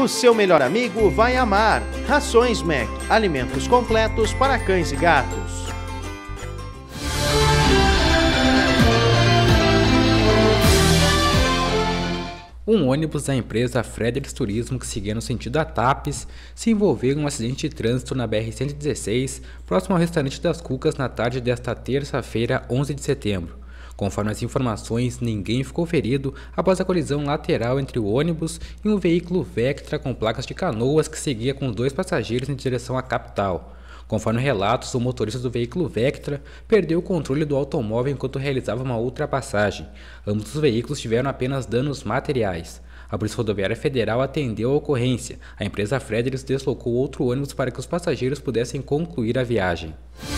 O seu melhor amigo vai amar. Rações Mac, alimentos completos para cães e gatos. Um ônibus da empresa Fredericks Turismo que seguia no sentido a Tapes se envolveu em um acidente de trânsito na BR-116, próximo ao restaurante das Cucas na tarde desta terça-feira, 11 de setembro. Conforme as informações, ninguém ficou ferido após a colisão lateral entre o ônibus e um veículo Vectra com placas de Canoas que seguia com 2 passageiros em direção à capital. Conforme relatos, o motorista do veículo Vectra perdeu o controle do automóvel enquanto realizava uma ultrapassagem. Ambos os veículos tiveram apenas danos materiais. A Polícia Rodoviária Federal atendeu a ocorrência. A empresa Fredericks deslocou outro ônibus para que os passageiros pudessem concluir a viagem.